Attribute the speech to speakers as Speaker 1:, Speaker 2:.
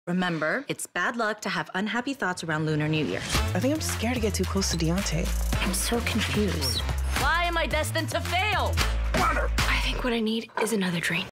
Speaker 1: Remember, it's bad luck to have unhappy thoughts around Lunar New Year.
Speaker 2: I think I'm scared to get too close to Deontay.
Speaker 3: I'm so confused.
Speaker 4: Why am I destined to fail?
Speaker 3: I think what I need is another drink.